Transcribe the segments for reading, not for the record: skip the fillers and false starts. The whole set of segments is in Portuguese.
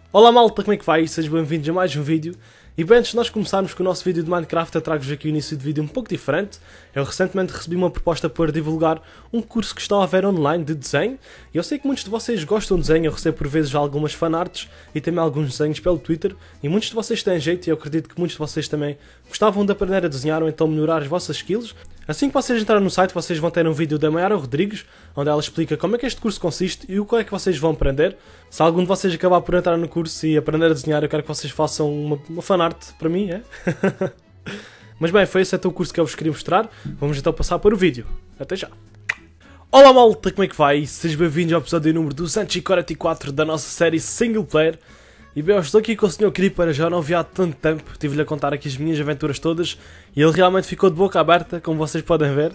Olá malta, como é que vai? Sejam bem-vindos a mais um vídeo. E bem, antes de nós começarmos com o nosso vídeo de Minecraft, eu trago-vos aqui o início de vídeo um pouco diferente. Eu recentemente recebi uma proposta para divulgar um curso que está a ver online de desenho. E eu sei que muitos de vocês gostam de desenho, eu recebo por vezes algumas fanarts e também alguns desenhos pelo Twitter. E muitos de vocês têm jeito e eu acredito que muitos de vocês também gostavam de aprender a desenhar ou então melhorar as vossas skills. Assim que vocês entrarem no site, vocês vão ter um vídeo da Mayara Rodrigues, onde ela explica como é que este curso consiste e o que é que vocês vão aprender. Se algum de vocês acabar por entrar no curso e aprender a desenhar, eu quero que vocês façam uma fanart para mim, é? Mas bem, foi esse então o curso que eu vos queria mostrar. Vamos então passar para o vídeo. Até já! Olá malta, como é que vai? Sejam bem-vindos ao episódio número 244 da nossa série Single Player. E bem, eu estou aqui com o Sr. Creeper, já não vi há tanto tempo, estive-lhe a contar aqui as minhas aventuras todas e ele realmente ficou de boca aberta, como vocês podem ver.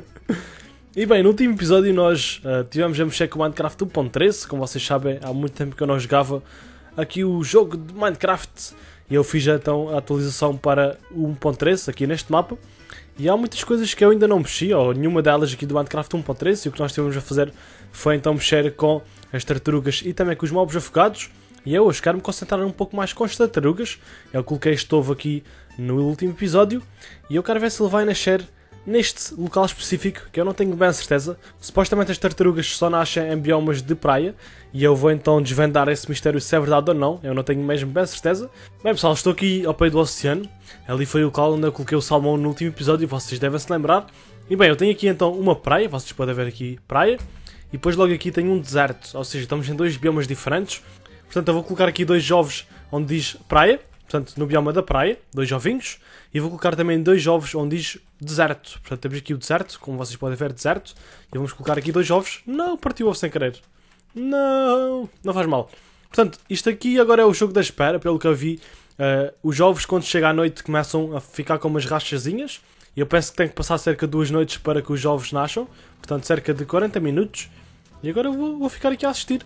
E bem, no último episódio nós tivemos a mexer com o Minecraft 1.13, como vocês sabem, há muito tempo que eu não jogava aqui o jogo de Minecraft e eu fiz então a atualização para o 1.13 aqui neste mapa. E há muitas coisas que eu ainda não mexi, ou nenhuma delas aqui do Minecraft 1.13, e o que nós tivemos a fazer foi então mexer com as tartarugas e também com os mobs afogados. E eu hoje quero me concentrar um pouco mais com as tartarugas. Eu coloquei este ovo aqui no último episódio e eu quero ver se ele vai nascer neste local específico, que eu não tenho bem a certeza. Supostamente as tartarugas só nascem em biomas de praia e eu vou então desvendar esse mistério se é verdade ou não. Eu não tenho mesmo bem a certeza. Bem pessoal, estou aqui ao pé do oceano. Ali foi o local onde eu coloquei o salmão no último episódio, vocês devem se lembrar. E bem, eu tenho aqui então uma praia, vocês podem ver aqui praia. E depois logo aqui tenho um deserto, ou seja, estamos em dois biomas diferentes. Portanto, eu vou colocar aqui dois ovos onde diz praia, portanto, no bioma da praia, dois ovinhos. E vou colocar também dois ovos onde diz deserto. Portanto, temos aqui o deserto, como vocês podem ver, deserto. E vamos colocar aqui dois ovos. Não, parti o ovo sem querer. Não faz mal. Portanto, isto aqui agora é o jogo da espera, pelo que eu vi. Os ovos, quando chega à noite, começam a ficar com umas rachazinhas. E eu penso que tem que passar cerca de 2 noites para que os ovos nasçam. Portanto, cerca de 40 minutos. E agora eu vou ficar aqui a assistir.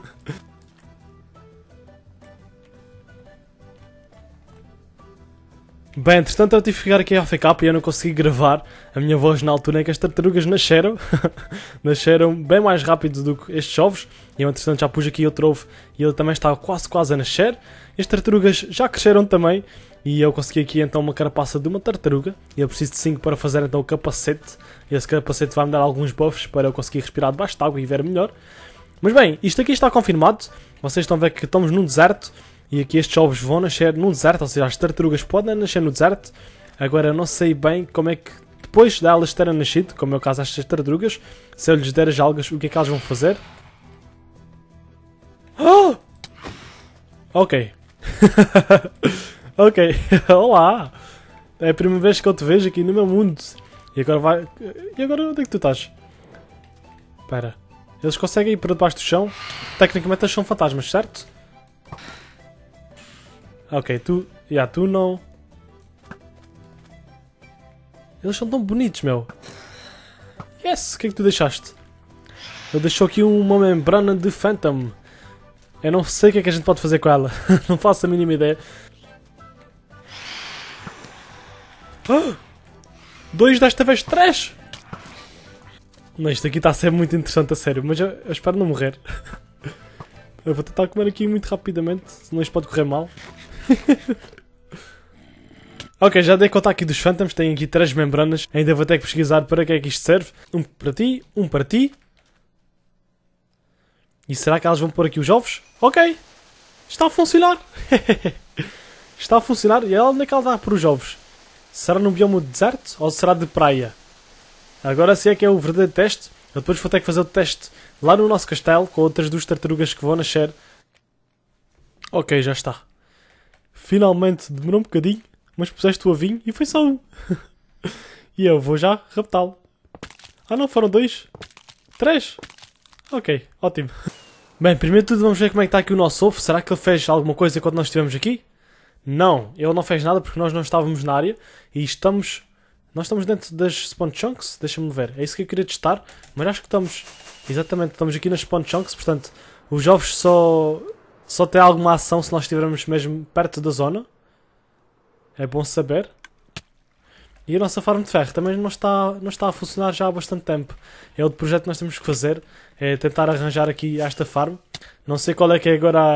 Bem, entretanto eu tive que ficar aqui a AFK e eu não consegui gravar a minha voz na altura em que as tartarugas nasceram. Nasceram bem mais rápido do que estes ovos. E eu entretanto já pus aqui outro ovo e ele também está quase a nascer. As tartarugas já cresceram também e eu consegui aqui então uma carapaça de uma tartaruga. E eu preciso de 5 para fazer então o capacete. E esse capacete vai me dar alguns buffs para eu conseguir respirar debaixo de água e ver melhor. Mas bem, isto aqui está confirmado. Vocês estão a ver que estamos num deserto. E aqui estes ovos vão nascer num deserto, ou seja, as tartarugas podem nascer no deserto. Agora eu não sei bem como é que, depois delas terem nascido, como é o caso destas tartarugas, se eu lhes der as algas, o que é que elas vão fazer? Oh! Ok. Ok. Olá! É a primeira vez que eu te vejo aqui no meu mundo. E agora vai... E agora onde é que tu estás? Espera. Eles conseguem ir para debaixo do chão? Tecnicamente eles são fantasmas, certo? Ok, tu não... Eles são tão bonitos, meu. Yes, o que é que tu deixaste? Ele deixou aqui uma membrana de Phantom. Eu não sei o que é que a gente pode fazer com ela. Não faço a mínima ideia. 2 desta vez 3! Não, isto aqui está a ser muito interessante, a sério. Mas eu espero não morrer. Eu vou tentar comer aqui muito rapidamente, senão isto pode correr mal. Ok, já dei conta aqui dos Phantoms, tem aqui 3 membranas. Ainda vou ter que pesquisar para que é que isto serve. Um para ti, um para ti. E será que elas vão pôr aqui os ovos? Ok, está a funcionar. Está a funcionar. E ela, onde é que ela está a pôr os ovos? Será no bioma de deserto ou será de praia? Agora sim é que é o verdadeiro teste. Eu depois vou ter que fazer o teste lá no nosso castelo com outras 2 tartarugas que vão nascer. Ok, já está. Finalmente demorou um bocadinho, mas puseste o ovinho e foi só um. E eu vou já raptá-lo. Ah não, foram 2? 3? Ok, ótimo. Bem, primeiro de tudo vamos ver como é que está aqui o nosso ovo. Será que ele fez alguma coisa quando nós estivemos aqui? Não, ele não fez nada porque nós não estávamos na área e estamos... Nós estamos dentro das Spawn Chunks, deixa-me ver. É isso que eu queria testar, mas acho que estamos... Exatamente, estamos aqui nas Spawn Chunks, portanto, os ovos só tem alguma ação se nós estivermos mesmo perto da zona. É bom saber. E a nossa farm de ferro também não está a funcionar já há bastante tempo. É outro projeto que nós temos que fazer. É tentar arranjar aqui esta farm. Não sei qual é que é agora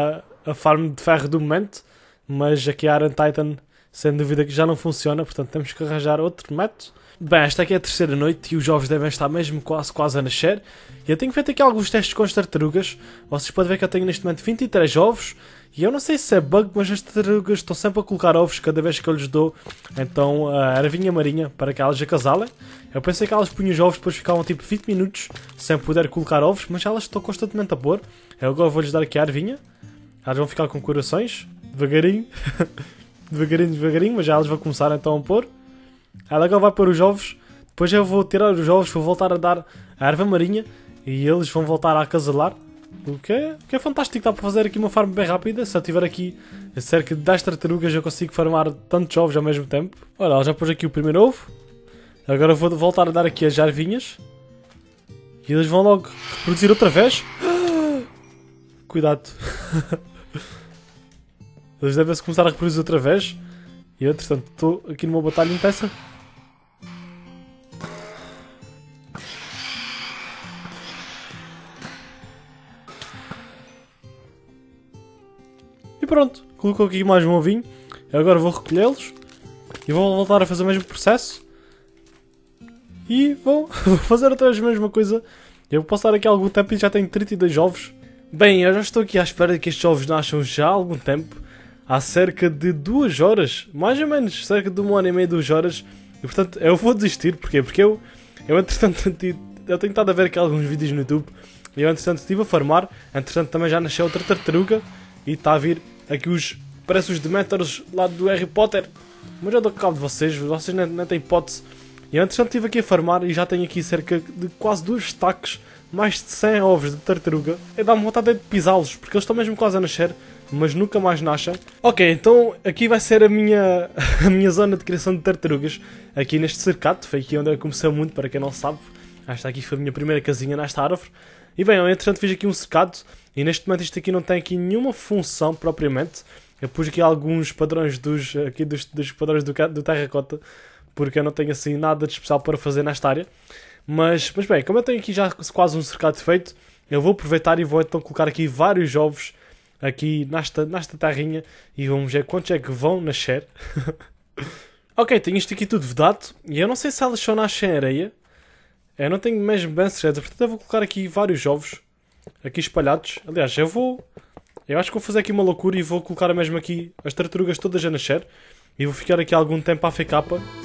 a farm de ferro do momento, mas aqui a Iron Titan, sem dúvida que já não funciona, portanto temos que arranjar outro método. Bem, esta aqui é a terceira noite e os ovos devem estar mesmo quase a nascer. E eu tenho feito aqui alguns testes com as tartarugas. Vocês podem ver que eu tenho neste momento 23 ovos. E eu não sei se é bug, mas as tartarugas estão sempre a colocar ovos cada vez que eu lhes dou então a ervinha marinha para que elas acasalem. Eu pensei que elas punham os ovos, depois ficavam tipo 20 minutos sem poder colocar ovos, mas elas estão constantemente a pôr. Eu agora vou-lhes dar aqui a ervinha. Elas vão ficar com corações, devagarinho. devagarinho, mas já elas vão começar então a pôr. Ela agora vai pôr os ovos, depois eu vou tirar os ovos, vou voltar a dar a erva marinha e eles vão voltar a acasalar. O que é fantástico, dá para fazer aqui uma farm bem rápida. Se eu tiver aqui cerca de 10 tartarugas eu consigo farmar tantos ovos ao mesmo tempo. Olha, ela já pôs aqui o primeiro ovo. Agora vou voltar a dar aqui as ervinhas. E eles vão logo reproduzir outra vez. Cuidado. Eles devem-se começar a reproduzir outra vez. E eu, entretanto, estou aqui numa batalha intensa. E pronto, colocou aqui mais um ovinho. Eu agora vou recolhê-los. E vou voltar a fazer o mesmo processo. E vou fazer outra vez a mesma coisa. Eu posso estar aqui há algum tempo e já tenho 32 ovos. Bem, eu já estou aqui à espera de que estes ovos nasçam já há algum tempo. Há cerca de 2 horas, mais ou menos, cerca de 1 hora e meia, 2 horas. E portanto, eu vou desistir. Porquê? Porque eu entretanto, eu tenho estado a ver aqui alguns vídeos no YouTube. E eu, entretanto, estive a farmar. Entretanto, também já nasceu outra tartaruga. E está a vir aqui parece os Dementors lá do Harry Potter. Mas eu dou cabo de vocês nem têm hipótese. E eu, entretanto, estive aqui a farmar e já tenho aqui cerca de quase 2 stacks, mais de 100 ovos de tartaruga. E dá-me vontade de pisá-los, porque eles estão mesmo quase a nascer, mas nunca mais nascem. Ok, então aqui vai ser a minha zona de criação de tartarugas, aqui neste cercado. Foi aqui onde eu comecei muito, para quem não sabe. Esta aqui foi a minha primeira casinha nesta árvore. E bem, eu entretanto fiz aqui um cercado, e neste momento isto aqui não tem aqui nenhuma função propriamente. Eu pus aqui alguns padrões dos padrões do terracota, porque eu não tenho assim nada de especial para fazer nesta área. Mas bem, como eu tenho aqui já quase um cercado feito, eu vou aproveitar e vou então colocar aqui vários ovos aqui nesta terrinha e vamos ver quantos é que vão nascer. Ok, tenho isto aqui tudo vedado e eu não sei se elas só nascem em areia. Eu não tenho mesmo bem certeza, portanto eu vou colocar aqui vários ovos aqui espalhados. Aliás, eu acho que vou fazer aqui uma loucura e vou colocar mesmo aqui as tartarugas todas a nascer. E vou ficar aqui algum tempo a AFK.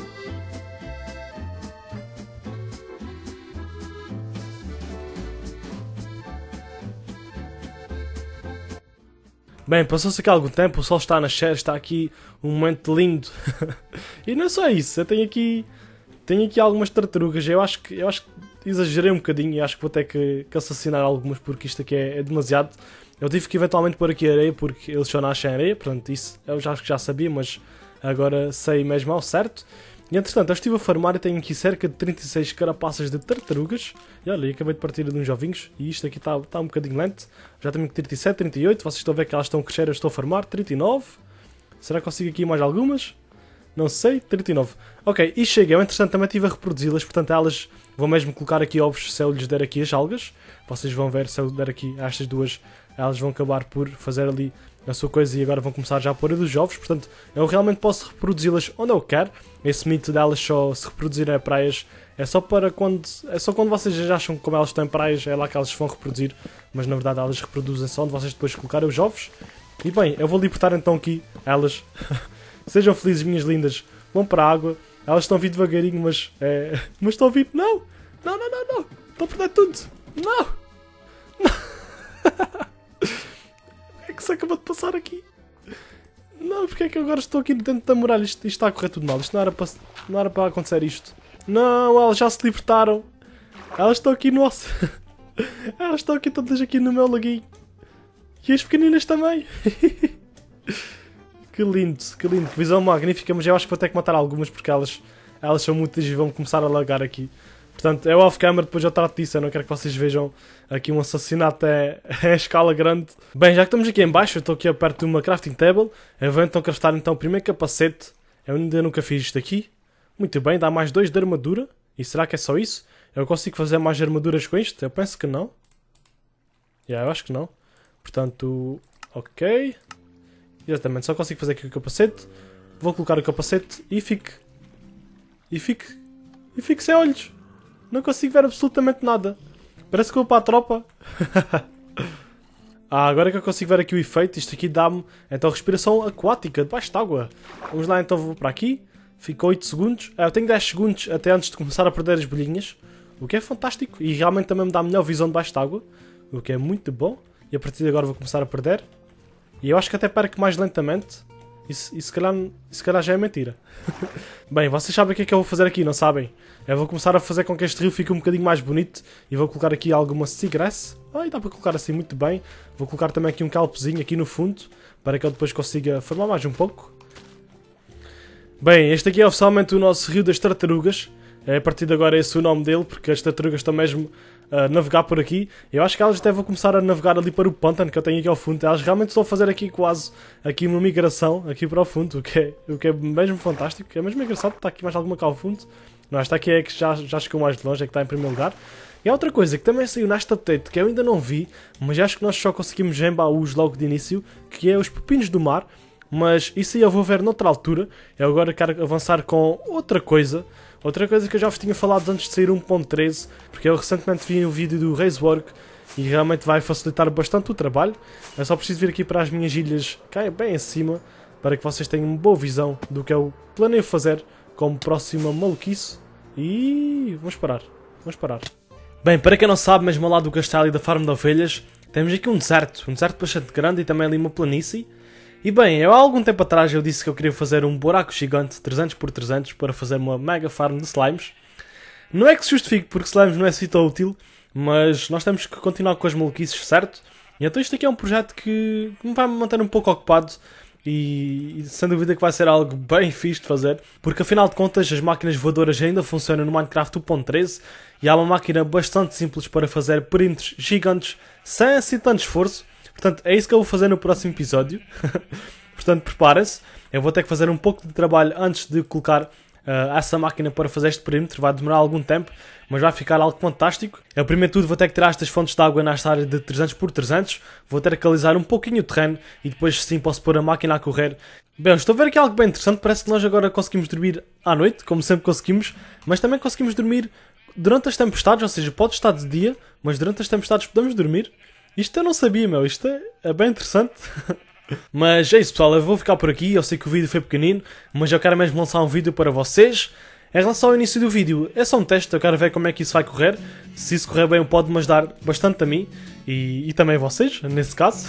Bem, passou-se aqui algum tempo, o sol está a nascer, está aqui um momento lindo. E não é só isso, eu tenho aqui algumas tartarugas. Eu acho que exagerei um bocadinho e acho que vou ter que assassinar algumas porque isto aqui é demasiado. Eu tive que eventualmente pôr aqui areia porque eles só nascem em areia, portanto isso eu já acho que já sabia, mas agora sei mesmo ao certo. E entretanto eu estive a farmar e tenho aqui cerca de 36 carapaças de tartarugas. E olha, acabei de partir de uns ovinhos e isto aqui está um bocadinho lento. Já tenho 37, 38, vocês estão a ver que elas estão a crescer, eu estou a farmar, 39. Será que consigo aqui mais algumas? Não sei, 39. Ok, e chega, eu entretanto também estive a reproduzi-las, portanto elas vão mesmo colocar aqui ovos se eu lhes der aqui as algas. Vocês vão ver, se eu der aqui a estas duas, elas vão acabar por fazer ali a sua coisa e agora vão começar já a pôr dos ovos. Portanto, eu realmente posso reproduzi-las onde eu quero. Esse mito delas só se reproduzirem a praias é só quando vocês já acham que como elas estão em praias é lá que elas se vão reproduzir. Mas na verdade elas reproduzem só onde vocês depois colocarem os ovos. E bem, eu vou libertar então aqui elas. Sejam felizes, minhas lindas. Vão para a água. Elas estão a vir devagarinho, mas estão a vir. Não! Não! Estão a perder tudo! Não! É que se acabou de passar aqui. Não, porque é que eu agora estou aqui dentro da muralha? Isto está a correr tudo mal. Isto não era para acontecer isto. Não, elas já se libertaram. Elas estão aqui, nossa. Elas estão aqui todas aqui no meu laguinho. E as pequeninas também. Que lindo, que lindo. Que visão magnífica, mas eu acho que vou ter que matar algumas porque elas são muitas e vão começar a lagar aqui. Portanto, é off-camera, depois eu trato disso. Eu não quero que vocês vejam aqui um assassinato a escala grande. Bem, já que estamos aqui em baixo, eu estou aqui perto de uma crafting table. Eu vou então craftar então o primeiro capacete. Eu ainda nunca fiz isto aqui. Muito bem, dá mais 2 de armadura. E será que é só isso? Eu consigo fazer mais armaduras com isto? Eu penso que não. Eu acho que não. Portanto, Ok. Exatamente, só consigo fazer aqui o capacete. Vou colocar o capacete e fico sem olhos. Não consigo ver absolutamente nada. Parece que vou para a tropa. Agora que eu consigo ver aqui o efeito, isto aqui dá-me então respiração aquática, debaixo de água. Vamos lá então, vou para aqui. Fica 8 segundos. Eu tenho 10 segundos até antes de começar a perder as bolhinhas. O que é fantástico. E realmente também me dá a melhor visão debaixo de água. O que é muito bom. E a partir de agora vou começar a perder. E eu acho que até perco mais lentamente. E se calhar já é mentira. Bem, vocês sabem o que é que eu vou fazer aqui, não sabem? Eu vou começar a fazer com que este rio fique um bocadinho mais bonito. E vou colocar aqui alguma seagrass. Ai, dá para colocar assim muito bem. Vou colocar também aqui um calpezinho aqui no fundo. Para que eu depois consiga formar mais um pouco. Bem, este aqui é oficialmente o nosso rio das tartarugas. A partir de agora é esse o nome dele, porque as tartarugas estão mesmo a navegar por aqui. Eu acho que elas até vão começar a navegar ali para o pântano que eu tenho aqui ao fundo. Elas realmente estão a fazer aqui quase aqui uma migração aqui para o fundo, o que é mesmo fantástico. É mesmo engraçado, está aqui mais alguma cá ao fundo. Não, esta aqui é que já chegou mais de longe, é que está em primeiro lugar. E há outra coisa que também saiu nesta update, que eu ainda não vi, mas acho que nós só conseguimos em baús logo de início, que é os pepinos do mar. Mas isso aí eu vou ver noutra altura. Eu agora quero avançar com outra coisa. Outra coisa que eu já vos tinha falado antes de sair 1.13, porque eu recentemente vi um vídeo do Racework e realmente vai facilitar bastante o trabalho. Eu só preciso vir aqui para as minhas ilhas, cá bem acima, para que vocês tenham uma boa visão do que eu planeio fazer como próxima maluquice. E vamos parar. Bem, para quem não sabe, mesmo ao lado do castelo e da farm de ovelhas, temos aqui um deserto bastante grande e também ali uma planície. E bem, há algum tempo atrás eu disse que eu queria fazer um buraco gigante 300x300 para fazer uma mega farm de slimes. Não é que se justifique porque slimes não é assim tão útil, mas nós temos que continuar com as maluquices, certo? E então isto aqui é um projeto que me vai me manter um pouco ocupado e sem dúvida que vai ser algo bem fixe de fazer, porque afinal de contas as máquinas voadoras ainda funcionam no Minecraft 1.13 e há uma máquina bastante simples para fazer perímetros gigantes sem assim tanto esforço. Portanto, é isso que eu vou fazer no próximo episódio. Portanto, preparem-se. Eu vou ter que fazer um pouco de trabalho antes de colocar essa máquina para fazer este perímetro. Vai demorar algum tempo, mas vai ficar algo fantástico. Eu, primeiro de tudo, vou ter que tirar estas fontes de água nesta área de 300x300. Vou ter que alisar um pouquinho o terreno e depois sim posso pôr a máquina a correr. Bem, estou a ver aqui algo bem interessante. Parece que nós agora conseguimos dormir à noite, como sempre conseguimos. Mas também conseguimos dormir durante as tempestades. Ou seja, pode estar de dia, mas durante as tempestades podemos dormir. Isto eu não sabia, meu. Isto é bem interessante. Mas é isso, pessoal. Eu vou ficar por aqui. Eu sei que o vídeo foi pequenino, mas eu quero mesmo lançar um vídeo para vocês. Em relação ao início do vídeo, é só um teste. Eu quero ver como é que isso vai correr. Se isso correr bem, pode-me ajudar bastante a mim. E também a vocês, nesse caso.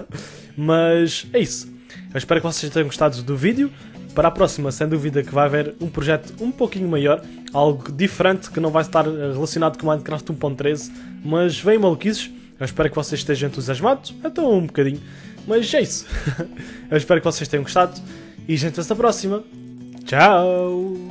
Mas é isso. Eu espero que vocês tenham gostado do vídeo. Para a próxima, sem dúvida que vai haver um projeto um pouquinho maior. Algo diferente, que não vai estar relacionado com Minecraft 1.13. Mas vem maluquices. Eu espero que vocês estejam entusiasmados, então um bocadinho, mas é isso. Eu espero que vocês tenham gostado e a gente vê-se na próxima. Tchau!